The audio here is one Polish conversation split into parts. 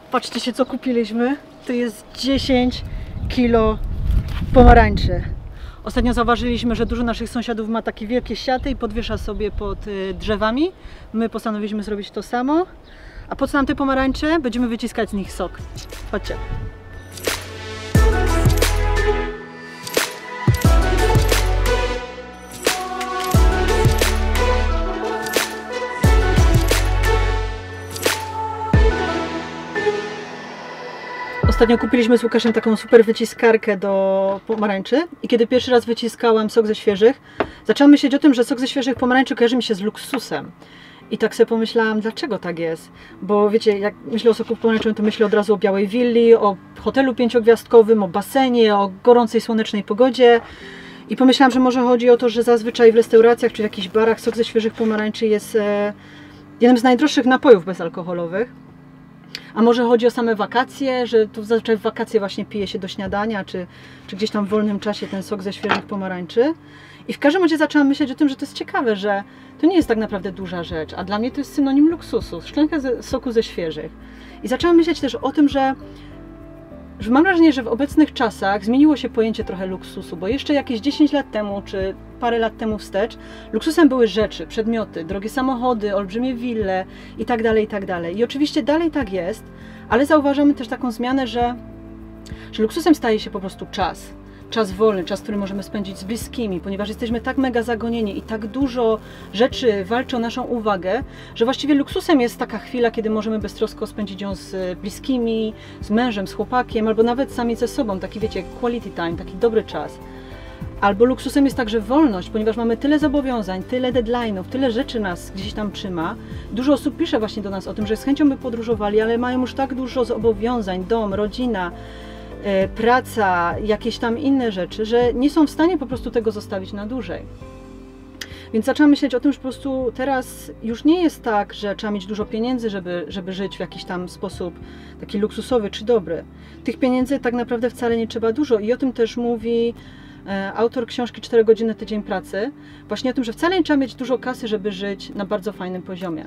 Patrzcie się, co kupiliśmy. To jest 10 kilo pomarańczy. Ostatnio zauważyliśmy, że dużo naszych sąsiadów ma takie wielkie siaty i podwiesza sobie pod drzewami. My postanowiliśmy zrobić to samo. A po co nam te pomarańcze? Będziemy wyciskać z nich sok. Chodźcie. Ostatnio kupiliśmy z Łukaszem taką super wyciskarkę do pomarańczy i kiedy pierwszy raz wyciskałam sok ze świeżych, zaczęłam myśleć o tym, że sok ze świeżych pomarańczy kojarzy mi się z luksusem. I tak sobie pomyślałam, dlaczego tak jest? Bo wiecie, jak myślę o soku pomarańczowym, to myślę od razu o białej willi, o hotelu 5-gwiazdkowym, o basenie, o gorącej, słonecznej pogodzie. I pomyślałam, że może chodzi o to, że zazwyczaj w restauracjach czy w jakichś barach sok ze świeżych pomarańczy jest jednym z najdroższych napojów bezalkoholowych. A może chodzi o same wakacje, że tu zazwyczaj w wakacje właśnie pije się do śniadania, czy gdzieś tam w wolnym czasie ten sok ze świeżych pomarańczy. I w każdym razie zaczęłam myśleć o tym, że to jest ciekawe, że to nie jest tak naprawdę duża rzecz, a dla mnie to jest synonim luksusu, szklanka soku ze świeżych. I zaczęłam myśleć też o tym, że mam wrażenie, że w obecnych czasach zmieniło się pojęcie trochę luksusu, bo jeszcze jakieś 10 lat temu, czy parę lat temu wstecz, luksusem były rzeczy, przedmioty, drogie samochody, olbrzymie wille i tak dalej, i tak dalej. I oczywiście dalej tak jest, ale zauważamy też taką zmianę, że luksusem staje się po prostu czas. Czas wolny, czas, który możemy spędzić z bliskimi, ponieważ jesteśmy tak mega zagonieni i tak dużo rzeczy walczy o naszą uwagę, że właściwie luksusem jest taka chwila, kiedy możemy beztrosko spędzić ją z bliskimi, z mężem, z chłopakiem, albo nawet sami ze sobą, taki wiecie, quality time, taki dobry czas. Albo luksusem jest także wolność, ponieważ mamy tyle zobowiązań, tyle deadline'ów, tyle rzeczy nas gdzieś tam trzyma. Dużo osób pisze właśnie do nas o tym, że z chęcią by podróżowali, ale mają już tak dużo zobowiązań, dom, rodzina, praca, jakieś tam inne rzeczy, że nie są w stanie po prostu tego zostawić na dłużej. Więc zaczęłam myśleć o tym, że po prostu teraz już nie jest tak, że trzeba mieć dużo pieniędzy, żeby żyć w jakiś tam sposób taki luksusowy czy dobry. Tych pieniędzy tak naprawdę wcale nie trzeba dużo i o tym też mówi autor książki 4 godziny tydzień pracy. Właśnie o tym, że wcale nie trzeba mieć dużo kasy, żeby żyć na bardzo fajnym poziomie.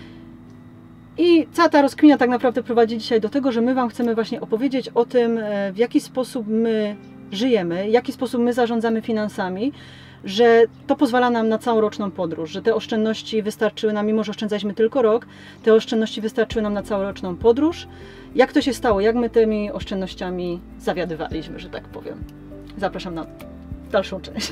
I cała ta rozkmina tak naprawdę prowadzi dzisiaj do tego, że my Wam chcemy właśnie opowiedzieć o tym, w jaki sposób my żyjemy, w jaki sposób my zarządzamy finansami, że to pozwala nam na całoroczną podróż, że te oszczędności wystarczyły nam, mimo że oszczędzaliśmy tylko rok, te oszczędności wystarczyły nam na całoroczną podróż. Jak to się stało? Jak my tymi oszczędnościami zawiadywaliśmy, że tak powiem. Zapraszam na dalszą część.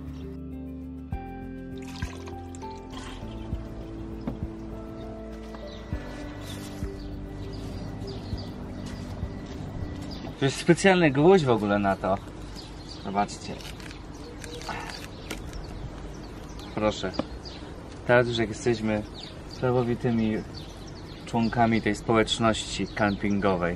To jest specjalny gwóźdź w ogóle na to. Zobaczcie. Proszę. Teraz już jak jesteśmy prawowitymi członkami tej społeczności campingowej.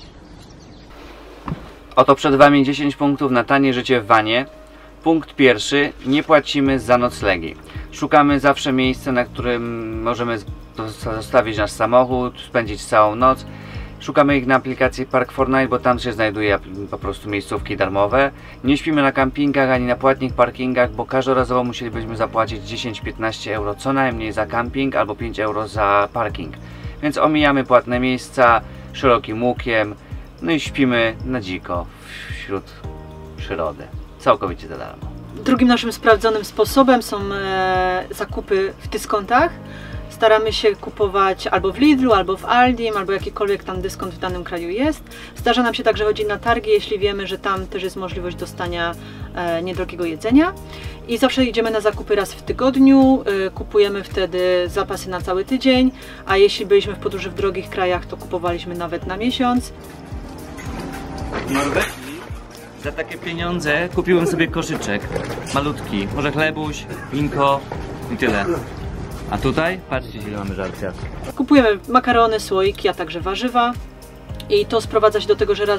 Oto przed Wami 10 punktów na tanie życie w vanie. Punkt pierwszy. Nie płacimy za noclegi. Szukamy zawsze miejsca, na którym możemy zostawić nasz samochód, spędzić całą noc. Szukamy ich na aplikacji Park4Night, bo tam się znajduje po prostu miejscówki darmowe. Nie śpimy na kampingach ani na płatnych parkingach, bo każdorazowo musielibyśmy zapłacić 10-15 euro co najmniej za camping albo 5 euro za parking. Więc omijamy płatne miejsca szerokim łukiem, no i śpimy na dziko wśród przyrody. Całkowicie za darmo. Drugim naszym sprawdzonym sposobem są zakupy w dyskontach. Staramy się kupować albo w Lidlu, albo w Aldim, albo jakikolwiek tam dyskont w danym kraju jest. Zdarza nam się także chodzić na targi, jeśli wiemy, że tam też jest możliwość dostania niedrogiego jedzenia. I zawsze idziemy na zakupy raz w tygodniu, kupujemy wtedy zapasy na cały tydzień, a jeśli byliśmy w podróży w drogich krajach, to kupowaliśmy nawet na miesiąc. W Norwegii za takie pieniądze kupiłem sobie koszyczek malutki, może chlebuś, winko i tyle. A tutaj patrzcie, ile mamy żarcia. Kupujemy makarony, słoiki, a także warzywa. I to sprowadza się do tego, że raz, że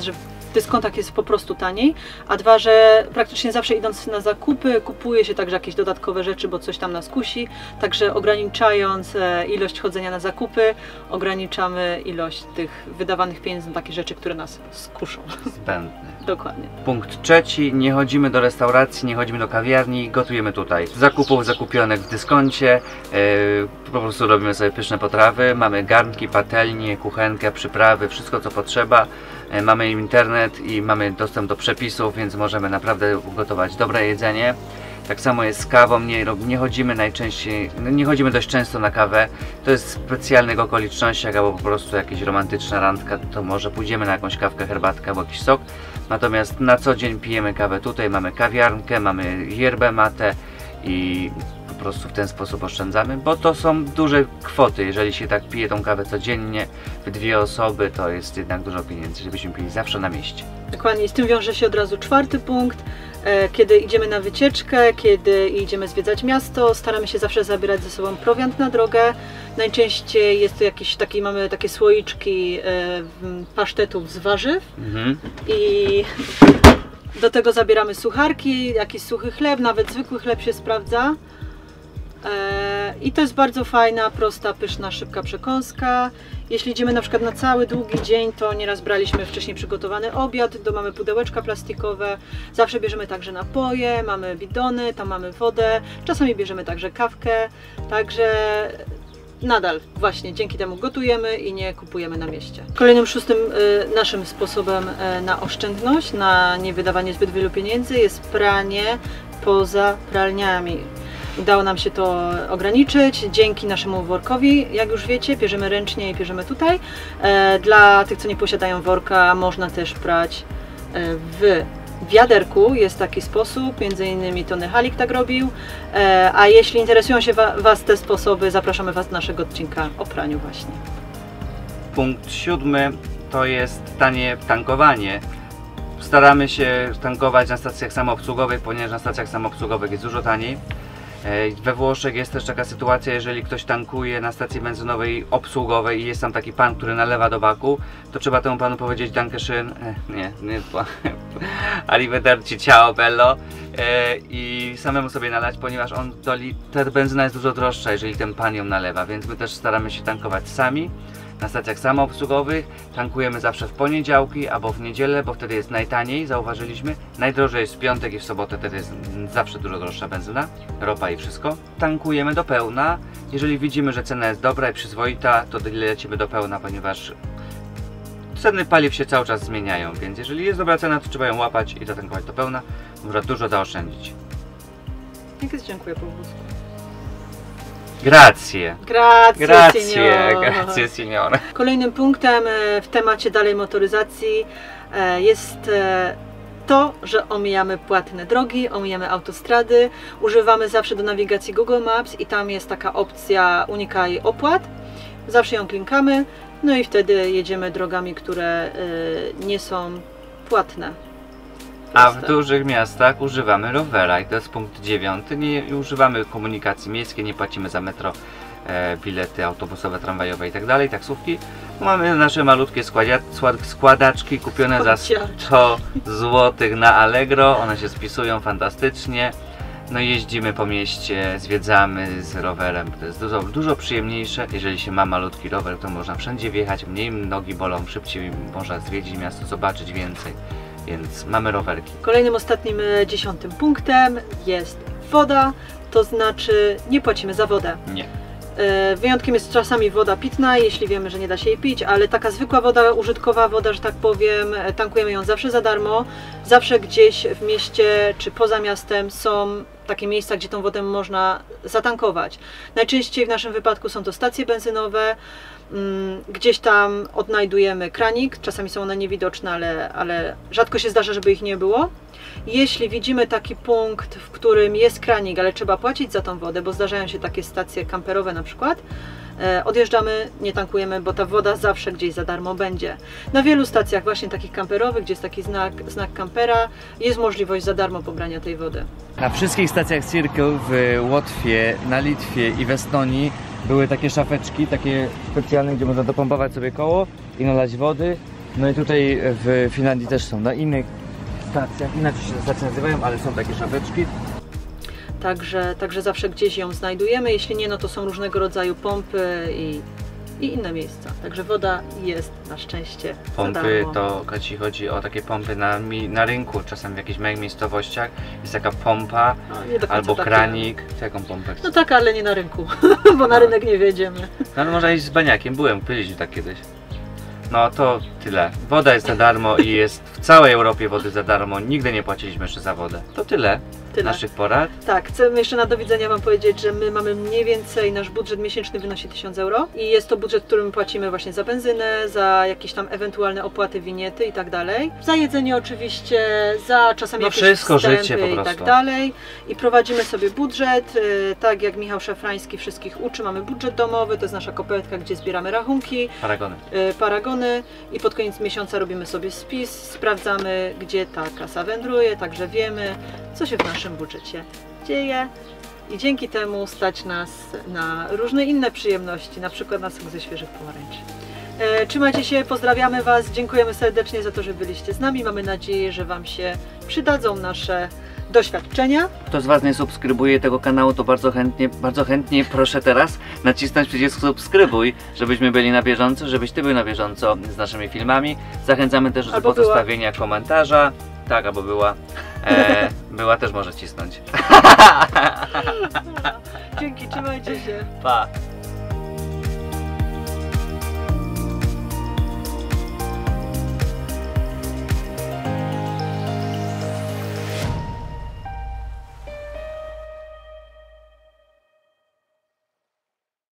w dyskontach jest po prostu taniej, a dwa, że praktycznie zawsze idąc na zakupy kupuje się także jakieś dodatkowe rzeczy, bo coś tam nas kusi, także ograniczając ilość chodzenia na zakupy, ograniczamy ilość tych wydawanych pieniędzy na takie rzeczy, które nas skuszą. Zbędne. Dokładnie. Punkt trzeci, nie chodzimy do restauracji, nie chodzimy do kawiarni, gotujemy tutaj. Z zakupów zakupionych w dyskoncie, po prostu robimy sobie pyszne potrawy, mamy garnki, patelnie, kuchenkę, przyprawy, wszystko co potrzeba. Mamy internet i mamy dostęp do przepisów, więc możemy naprawdę ugotować dobre jedzenie. Tak samo jest z kawą, nie chodzimy najczęściej, nie chodzimy dość często na kawę. To jest w specjalnych okolicznościach albo po prostu jakaś romantyczna randka, to może pójdziemy na jakąś kawkę, herbatkę albo jakiś sok. Natomiast na co dzień pijemy kawę tutaj, mamy kawiarnkę, mamy yerbę mate i po prostu w ten sposób oszczędzamy, bo to są duże kwoty. Jeżeli się tak pije tą kawę codziennie w 2 osoby, to jest jednak dużo pieniędzy, żebyśmy pili zawsze na mieście. Dokładnie, z tym wiąże się od razu 4. punkt. Kiedy idziemy na wycieczkę, kiedy idziemy zwiedzać miasto, staramy się zawsze zabierać ze sobą prowiant na drogę. Najczęściej jest to jakiś taki, mamy takie słoiczki pasztetów z warzyw i do tego zabieramy sucharki, jakiś suchy chleb, nawet zwykły chleb się sprawdza. I to jest bardzo fajna, prosta, pyszna, szybka przekąska. Jeśli idziemy na przykład na cały długi dzień, to nieraz braliśmy wcześniej przygotowany obiad, mamy pudełeczka plastikowe, zawsze bierzemy także napoje, mamy bidony, tam mamy wodę, czasami bierzemy także kawkę, także nadal właśnie dzięki temu gotujemy i nie kupujemy na mieście. Kolejnym 6. naszym sposobem na oszczędność, na niewydawanie zbyt wielu pieniędzy jest pranie poza pralniami. Udało nam się to ograniczyć dzięki naszemu workowi. Jak już wiecie, pierzemy ręcznie i pierzemy tutaj. Dla tych, co nie posiadają worka, można też prać w wiaderku. Jest taki sposób, między innymi Tony Halik tak robił. A jeśli interesują się Was te sposoby, zapraszamy Was do naszego odcinka o praniu właśnie. Punkt 7 to jest tanie tankowanie. Staramy się tankować na stacjach samoobsługowych, ponieważ na stacjach samoobsługowych jest dużo taniej. We Włoszech jest też taka sytuacja, jeżeli ktoś tankuje na stacji benzynowej obsługowej i jest tam taki pan, który nalewa do baku, to trzeba temu panu powiedzieć Dankeschön, nie arrivederci, ciao bello i samemu sobie nalać, ponieważ ta benzyna jest dużo droższa, jeżeli ten pan ją nalewa, więc my też staramy się tankować sami. Na stacjach samoobsługowych tankujemy zawsze w poniedziałki albo w niedzielę, bo wtedy jest najtaniej, zauważyliśmy. Najdrożej jest w piątek i w sobotę, wtedy jest zawsze dużo droższa benzyna, ropa i wszystko. Tankujemy do pełna. Jeżeli widzimy, że cena jest dobra i przyzwoita, to lecimy do pełna, ponieważ ceny paliw się cały czas zmieniają, więc jeżeli jest dobra cena, to trzeba ją łapać i zatankować do pełna. Można dużo zaoszczędzić. Dziękuję po włosku. Grazie. Grazie, signore. Kolejnym punktem w temacie dalej motoryzacji jest to, że omijamy płatne drogi, omijamy autostrady. Używamy zawsze do nawigacji Google Maps i tam jest taka opcja unikaj opłat. Zawsze ją klikamy, no i wtedy jedziemy drogami, które nie są płatne. A w dużych miastach używamy rowera i to jest punkt 9. Nie używamy komunikacji miejskiej, nie płacimy za metro, bilety autobusowe, tramwajowe i tak dalej, taksówki. Mamy nasze malutkie składaczki kupione za 100 zł na Allegro. One się spisują fantastycznie. No jeździmy po mieście, zwiedzamy z rowerem. To jest dużo przyjemniejsze. Jeżeli się ma malutki rower, to można wszędzie wjechać, mniej nogi bolą, szybciej można zwiedzić miasto, zobaczyć więcej. Więc mamy rowerki. Kolejnym, ostatnim 10. punktem jest woda, to znaczy nie płacimy za wodę. Nie. Wyjątkiem jest czasami woda pitna, jeśli wiemy, że nie da się jej pić, ale taka zwykła woda, użytkowa woda, że tak powiem, tankujemy ją zawsze za darmo. Zawsze gdzieś w mieście czy poza miastem są takie miejsca, gdzie tą wodę można zatankować. Najczęściej w naszym wypadku są to stacje benzynowe. Gdzieś tam odnajdujemy kranik, czasami są one niewidoczne, ale rzadko się zdarza, żeby ich nie było. Jeśli widzimy taki punkt, w którym jest kranik, ale trzeba płacić za tą wodę, bo zdarzają się takie stacje kamperowe na przykład, odjeżdżamy, nie tankujemy, bo ta woda zawsze gdzieś za darmo będzie. Na wielu stacjach właśnie takich kamperowych, gdzie jest taki znak kampera, jest możliwość za darmo pobrania tej wody. Na wszystkich stacjach Circle w Łotwie, na Litwie i w Estonii były takie szafeczki, takie specjalne, gdzie można dopompować sobie koło i nalać wody No i tutaj w Finlandii też są na innych stacjach, inaczej się te stacje nazywają, ale są takie szafeczki. Także zawsze gdzieś ją znajdujemy, jeśli nie, no to są różnego rodzaju pompy i inne miejsca. Także woda jest na szczęście za Pompy darmo. to Kaci chodzi o takie pompy na rynku, czasem w jakichś małych miejscowościach jest taka pompa No, nie do końca albo takie. kranik. Jaką pompę? No tak, ale nie na rynku, bo na rynek nie wjedziemy. No ale można iść z baniakiem, byliśmy tak kiedyś. No to tyle. Woda jest za darmo i jest w całej Europie wody za darmo. Nigdy nie płaciliśmy jeszcze za wodę. To tyle. Naszych porad. Tak, chcemy jeszcze na do widzenia Wam powiedzieć, że my mamy mniej więcej, nasz budżet miesięczny wynosi 1000 euro i jest to budżet, którym płacimy właśnie za benzynę, za jakieś tam ewentualne opłaty, winiety i tak dalej. Za jedzenie oczywiście, za czasami jakieś wszystko, wstępy życie po i prostu. tak dalej. I prowadzimy sobie budżet, tak jak Michał Szafrański wszystkich uczy, mamy budżet domowy, to jest nasza kopertka, gdzie zbieramy rachunki, paragony i pod koniec miesiąca robimy sobie spis, sprawdzamy, gdzie ta kasa wędruje, także wiemy, co się w naszym budżecie dzieje i dzięki temu stać nas na różne inne przyjemności, na przykład na sok ze świeżych pomarańczy. Trzymajcie się, pozdrawiamy Was, dziękujemy serdecznie za to, że byliście z nami. Mamy nadzieję, że Wam się przydadzą nasze doświadczenia. Kto z Was nie subskrybuje tego kanału, to bardzo chętnie proszę teraz nacisnąć przycisk subskrybuj, żebyśmy byli na bieżąco, żebyś Ty był na bieżąco z naszymi filmami. Zachęcamy też do pozostawienia komentarza. Tak, albo była. Była też może cisnąć. Dzięki, trzymajcie się. Pa!